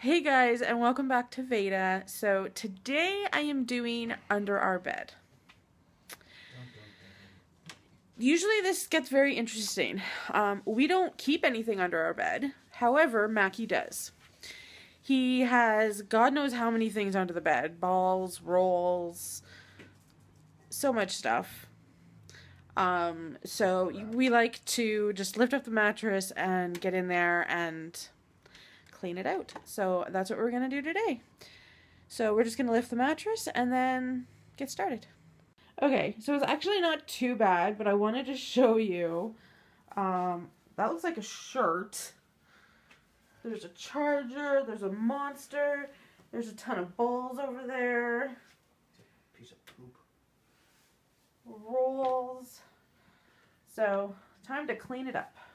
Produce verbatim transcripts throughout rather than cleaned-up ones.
Hey guys, and welcome back to Veda. So today I am doing under our bed. Usually this gets very interesting. Um, we don't keep anything under our bed. However, Mackie does. He has God knows how many things under the bed. Balls, rolls, so much stuff. Um, so we like to just lift up the mattress and get in there and clean it out. So that's what we're going to do today. So we're just going to lift the mattress and then get started. Okay, so it's actually not too bad, but I wanted to show you. Um, that looks like a shirt. There's a charger, there's a monster, there's a ton of balls over there. Piece of poop. Rolls. So, time to clean it up.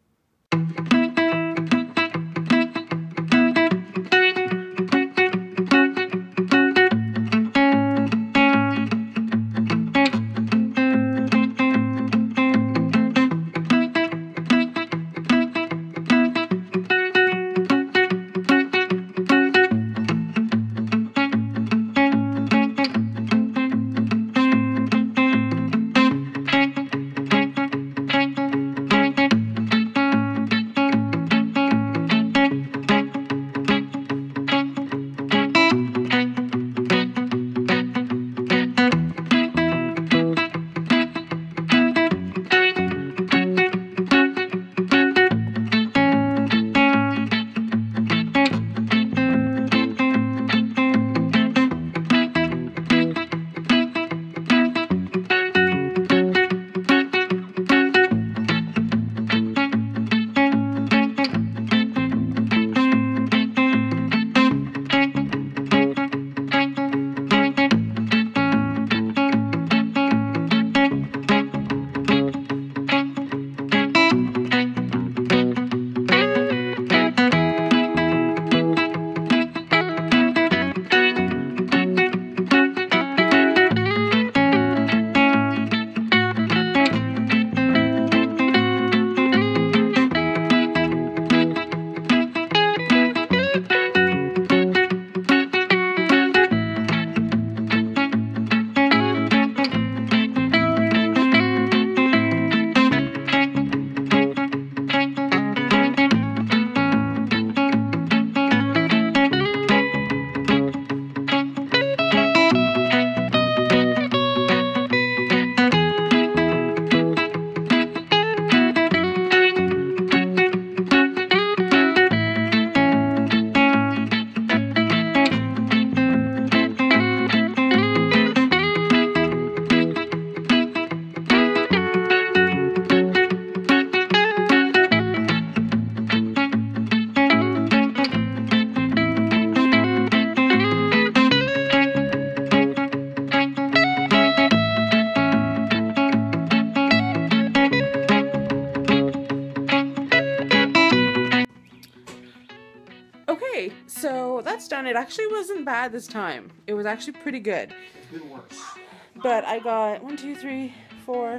Okay, so that's done. It actually wasn't bad this time. It was actually pretty good. It's been worse. But I got one, two, three, four,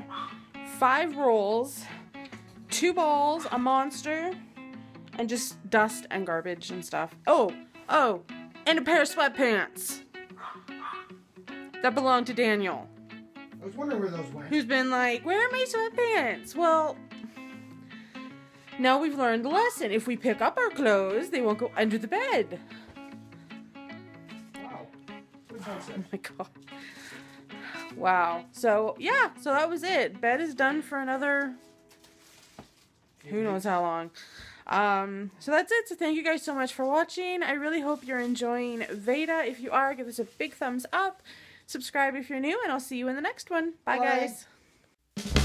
five rolls, two balls, a monster, and just dust and garbage and stuff. Oh, oh, and a pair of sweatpants that belonged to Daniel. I was wondering where those went. Who's been like, where are my sweatpants? Well, now we've learned the lesson. If we pick up our clothes, they won't go under the bed. Wow. Good Oh concept. my god. Wow. So, yeah. So that was it. Bed is done for another who knows how long. Um, so that's it. So thank you guys so much for watching. I really hope you're enjoying Veda. If you are, give us a big thumbs up. Subscribe if you're new, and I'll see you in the next one. Bye, Bye. guys.